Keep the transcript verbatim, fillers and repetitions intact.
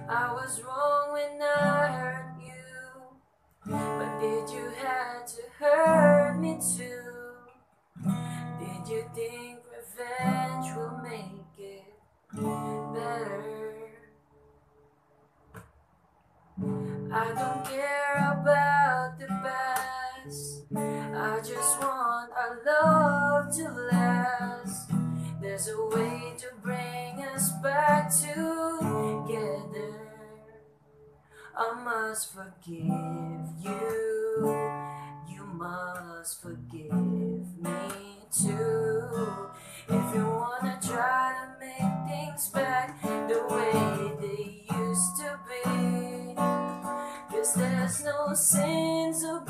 I was wrong when I hurt you, but did you have to hurt me too? Did you think revenge will make it better? I don't care about the past, I just want our love to last. There's a way to bring us back together. I must forgive you, you must forgive me too. If you wanna try to make things back the way they used to be, 'cause there's no sin so